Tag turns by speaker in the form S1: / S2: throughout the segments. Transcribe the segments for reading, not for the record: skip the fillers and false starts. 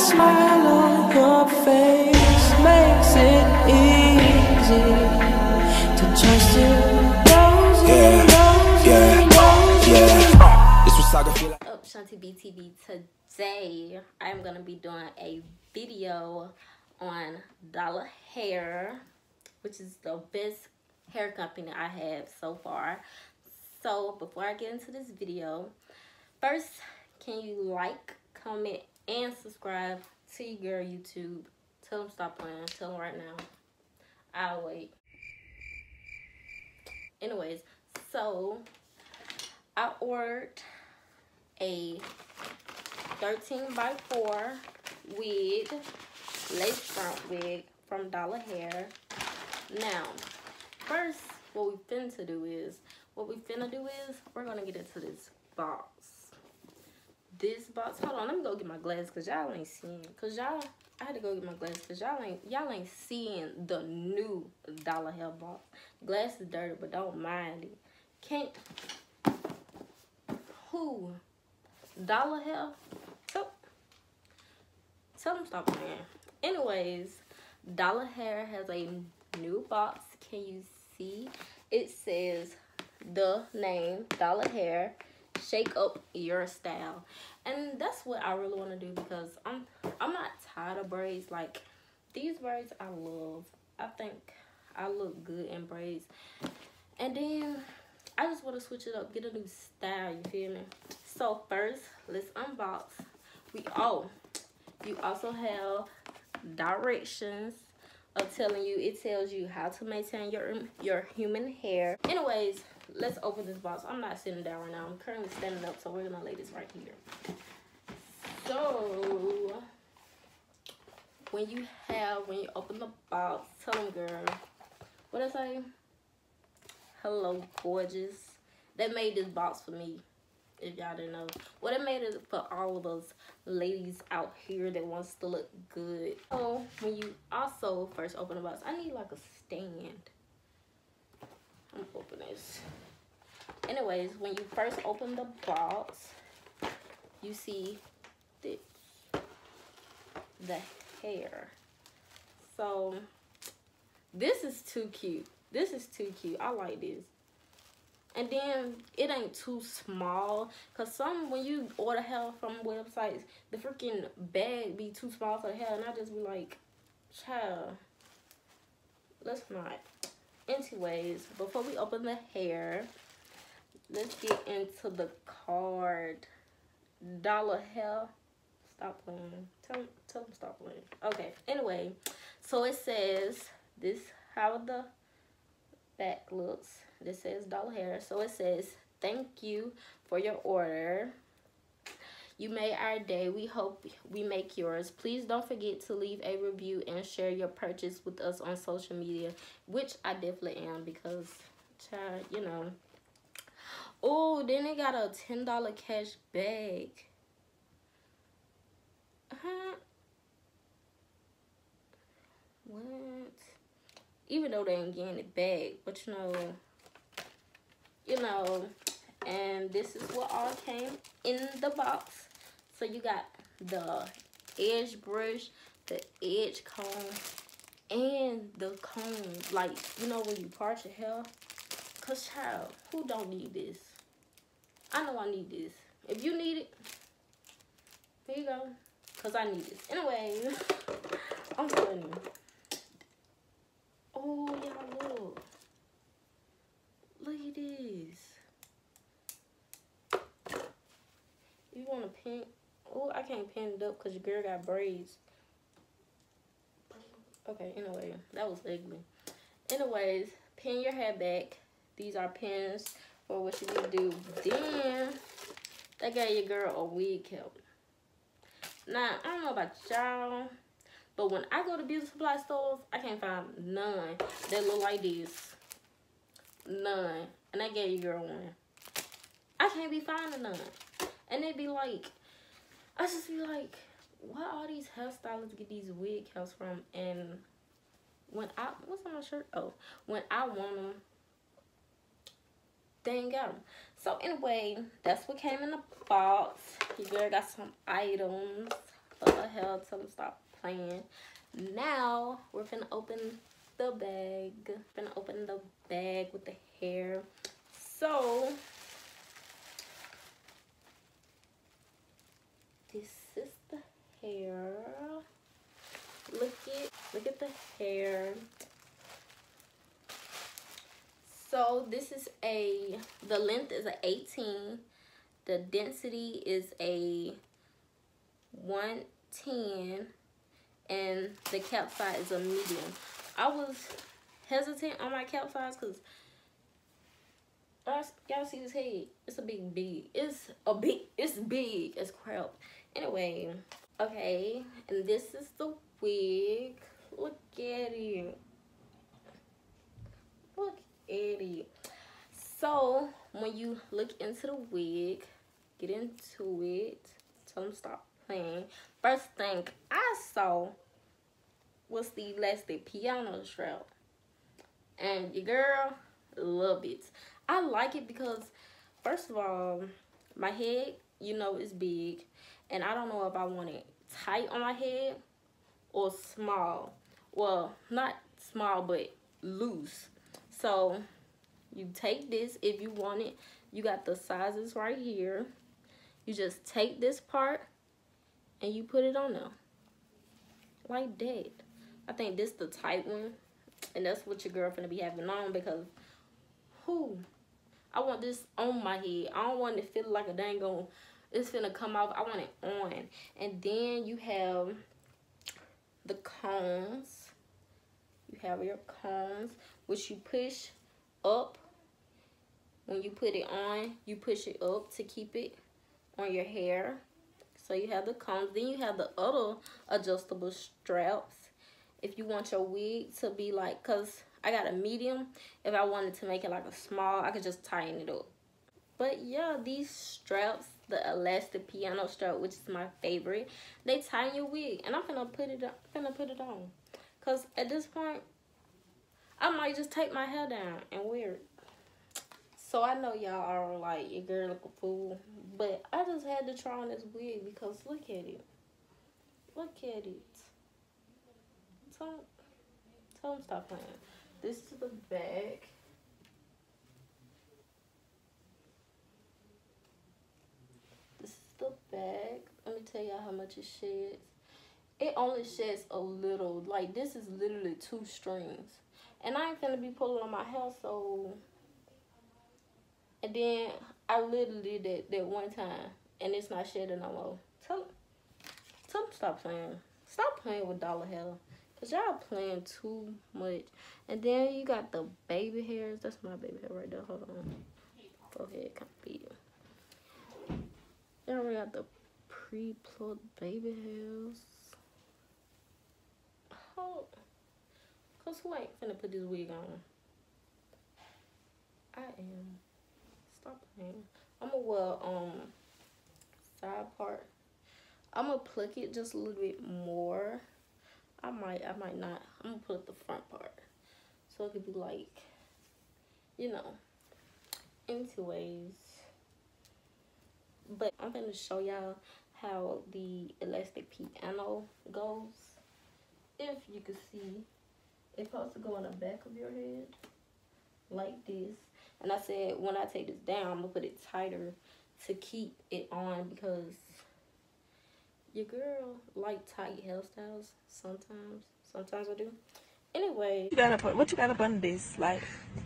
S1: smile on your face makes it easy to trust you.
S2: Up, Shanti BTV. Today I'm gonna be doing a video on DOLAHAIR, which is the best hair company I have so far. So before I get into this video, first, can you like, comment, and subscribe to your girl YouTube? Tell them stop playing. Tell them right now. I'll wait. Anyways, so I ordered a 13x4 wig, lace front wig from DOLAHAIR. Now, first, what we finna do is we're gonna get into this box. This box, hold on, let me go get my glasses because y'all ain't seeing. I had to go get my glasses because y'all ain't seeing the new DOLAHAIR box. Glass is dirty, but don't mind it. Can't. Who? DOLAHAIR? Tell them stop playing. Anyways, DOLAHAIR has a new box. Can you see? It says the name DOLAHAIR. Shake up your style. And that's what I really want to do because I'm not tired of braids. Like, these braids I love. I think I look good in braids. And then I just want to switch it up, get a new style, you feel me? So first, let's unbox. You also have directions of telling you, it tells you how to maintain your human hair. Anyways, let's open this box. I'm not sitting down right now. I'm currently standing up, so we're gonna lay this right here. So when you open the box, tell them, girl, what I say? Hello, gorgeous. They made this box for me, if y'all didn't know. Well, they made it for all of those ladies out here that wants to look good. So when you also first open the box, I need like a stand. I'm gonna open this. Anyways, when you first open the box, you see this, the hair. So this is too cute. This is too cute. I like this. And then it ain't too small, cause when you order hair from websites, the freaking bag be too small for the hair, and I just be like, child, let's not. Anyways, before we open the hair, let's get into the card. DOLAHAIR. Stop playing. Tell them stop playing. Okay. Anyway, so it says this how the back looks. This says DOLAHAIR. So it says, thank you for your order. You made our day. We hope we make yours. Please don't forget to leave a review and share your purchase with us on social media, which I definitely am because, child, you know. Oh, then they got a $10 cash bag. What? Even though they ain't getting it back, but you know, and this is what all came in the box. So you got the edge brush, the edge comb, and the comb, like, you know, when you part your hair. Cause child, who don't need this? I know I need this. If you need it, here you go. Cause I need this. Anyway, I'm telling you. Oh, y'all look. Look at this. You want to pin? Oh, I can't pin it up because your girl got braids. Okay, anyway, that was ugly. Anyways, pin your hair back. These are pins for what you need to do. Then, they gave your girl a wig help. Now, I don't know about y'all, but when I go to beauty supply stores, I can't find none that look like this. None. And I gave your girl one. I can't be finding none. And they be like, I just be like, where all these hairstylists get these wig helps from? And when what's on my shirt? Oh, when I want them, they ain't got them. So anyway, that's what came in the box. Your girl got some items DOLAHAIR. Tell them stop playing. Now we're gonna open the bag. Gonna open the bag with the hair. So this is the hair. Look at the hair. So this is the length is a 18. The density is a 110. And the cap size is a medium. I was hesitant on my cap size because y'all see this head? It's a big. It's big as crap. Anyway, okay, and this is the wig. Look at it. Look at it. So when you look into the wig, get into it. Tell them stop playing. First thing I saw was the elastic piano strap, and your girl love it. I like it because, first of all, my head, you know, is big, and I don't know if I want it tight on my head or small. Well, not small, but loose. So you take this if you want it. You got the sizes right here. You just take this part and you put it on there like that. I think this the tight one, and that's what your girl finna be having on, because I want this on my head. I don't want it to feel like a dang on it's finna come off. I want it on. And then you have the combs. You have your combs, which you push up. When you put it on, you push it up to keep it on your hair. So you have the combs. Then you have the other adjustable straps. If you want your wig to be like, cause I got a medium. If I wanted to make it like a small, I could just tighten it up. But yeah, these straps, the elastic piano strap, which is my favorite, they tighten your wig, and I'm gonna put it on. Cause at this point, I might just take my hair down and wear it. So I know y'all are like, your girl look a fool, but I just had to try on this wig because look at it. Look at it. Tell them stop playing. This is the back. This is the back. Let me tell y'all how much it sheds. It only sheds a little. Like, this is literally 2 strings. And I ain't finna be pulling on my hair, so. And then I literally did that one time, and it's not shedding no more. Tell them stop playing. Stop playing with DOLAHAIR. Cause y'all playing too much. And then you got the baby hairs. That's my baby hair right there. Hold on. Go ahead, can't beat it. Then we got the pre-plucked baby hairs. Oh, cause who ain't finna put this wig on? I am. Stop playing. I'ma wear side part. I'ma pluck it just a little bit more. I might not. I'm gonna put the front part so it could be like, you know. Anyways, but I'm gonna show y'all how the elastic piano goes. If you can see, it's supposed to go on the back of your head like this. And I said when I take this down, I'm gonna put it tighter to keep it on, because your girl like tight hairstyles sometimes. Sometimes I do. Anyway.
S3: What you got up under this? Like,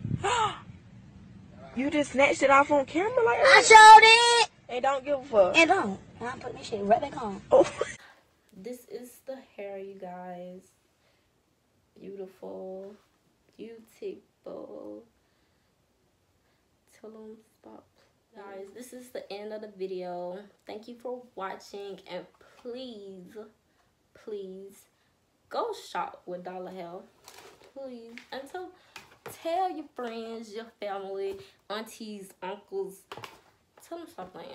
S3: you just snatched it off on camera like that?
S4: I showed it.
S3: And don't give a fuck.
S4: And don't. And I'm putting this shit right back on.
S3: Oh.
S2: This is the hair, you guys. Beautiful. Beautiful. Tell them stop. Guys, this is the end of the video. Thank you for watching, and please go shop with DOLAHAIR, please. And tell your friends, your family, aunties, uncles, tell them stop playing.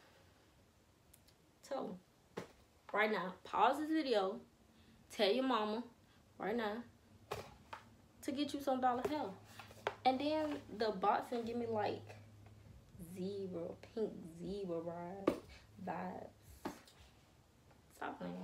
S2: Tell them right now. Pause this video, tell your mama right now to get you some DOLAHAIR. And then the box and give me like pink zebra vibes. Stop playing.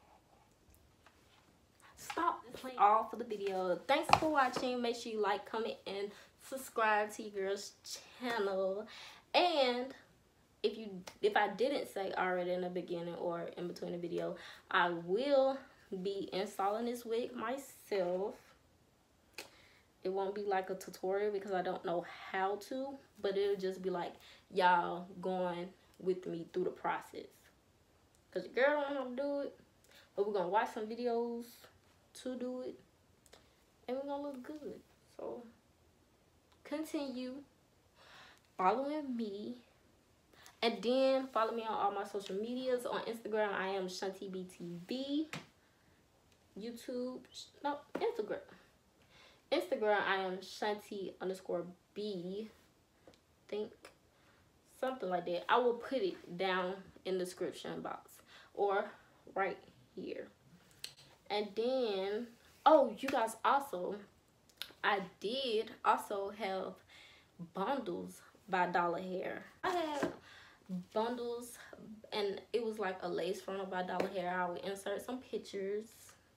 S2: Stop playing. All for the video. Thanks for watching. Make sure you like, comment, and subscribe to your girl's channel. And if I didn't say already in the beginning or in between the video, I will be installing this wig myself. It won't be like a tutorial because I don't know how to, but it'll just be like y'all going with me through the process. Because the girl don't know how to do it, but we're going to watch some videos to do it, and we're going to look good. So, continue following me. And then follow me on all my social medias. On Instagram, I am ShantiBTV. YouTube, no, Instagram, I am Shanti_B. Think something like that. I will put it down in the description box or right here. And then, oh, you guys also, I did also have bundles by DOLAHAIR. I had bundles, and it was like a lace frontal by DOLAHAIR. I would insert some pictures.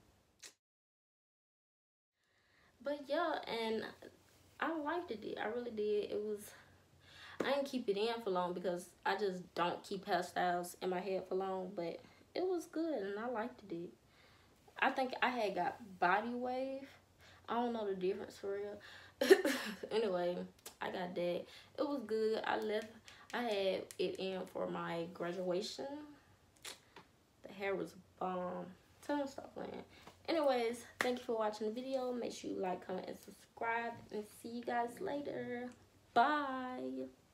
S2: But yeah, and I liked it. I really did. It was, I didn't keep it in for long because I just don't keep hairstyles in my head for long, but it was good and I liked it. I think I had got body wave. I don't know the difference for real. Anyway, I got that. It was good. I had it in for my graduation. The hair was bomb. Tell them stop playing. Anyways, thank you for watching the video. Make sure you like, comment, and subscribe. And see you guys later. Bye.